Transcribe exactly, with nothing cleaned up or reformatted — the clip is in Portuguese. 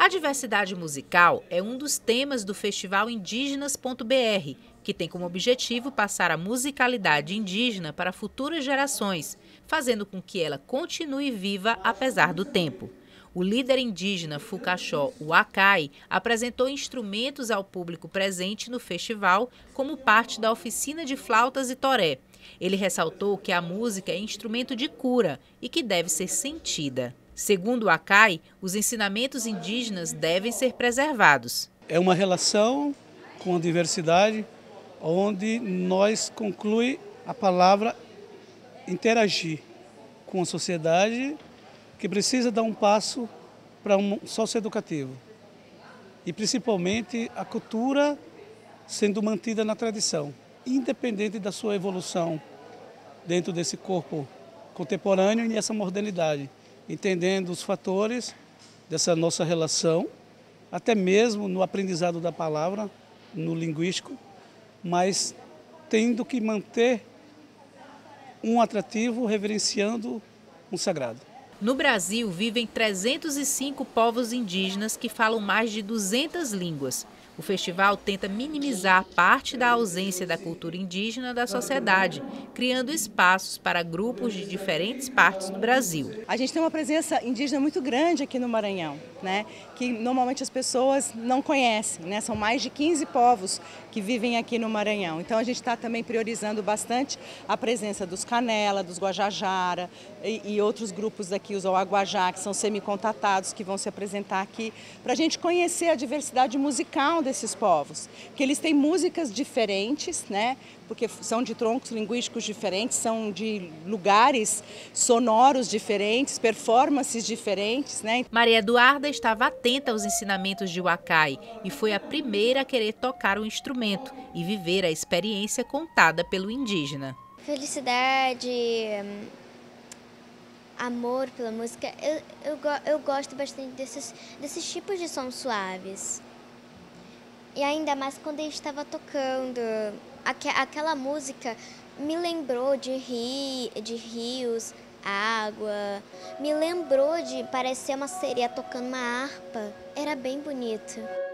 A diversidade musical é um dos temas do Festival Indígenas ponto B R, que tem como objetivo passar a musicalidade indígena para futuras gerações, fazendo com que ela continue viva apesar do tempo. O líder indígena Fucaxó Uacai apresentou instrumentos ao público presente no festival como parte da oficina de flautas e toré. Ele ressaltou que a música é instrumento de cura e que deve ser sentida. Segundo Uacai, os ensinamentos indígenas devem ser preservados. É uma relação com a diversidade, onde nós conclui a palavra interagir com a sociedade, que precisa dar um passo para um socioeducativo. E principalmente a cultura sendo mantida na tradição, independente da sua evolução dentro desse corpo contemporâneo e nessa modernidade, entendendo os fatores dessa nossa relação, até mesmo no aprendizado da palavra, no linguístico, mas tendo que manter um atrativo reverenciando um sagrado. No Brasil, vivem trezentos e cinco povos indígenas que falam mais de duzentas línguas. O festival tenta minimizar parte da ausência da cultura indígena da sociedade, criando espaços para grupos de diferentes partes do Brasil. A gente tem uma presença indígena muito grande aqui no Maranhão, né? Que normalmente as pessoas não conhecem, né? São mais de quinze povos que vivem aqui no Maranhão. Então a gente está também priorizando bastante a presença dos Canela, dos Guajajara e, e outros grupos aqui, os Oaguajá, que são semi-contatados, que vão se apresentar aqui, para a gente conhecer a diversidade musical desses povos, que eles têm músicas diferentes, né? Porque são de troncos linguísticos diferentes, são de lugares sonoros diferentes, performances diferentes, né? Maria Eduarda estava atenta aos ensinamentos de Uacai e foi a primeira a querer tocar o instrumento e viver a experiência contada pelo indígena. Felicidade, amor pela música, eu, eu, eu gosto bastante desses, desses tipos de sons suaves. E ainda mais quando ele estava tocando, aqu aquela música me lembrou de, ri, de rios, água, me lembrou de parecer uma sereia tocando uma harpa, era bem bonito.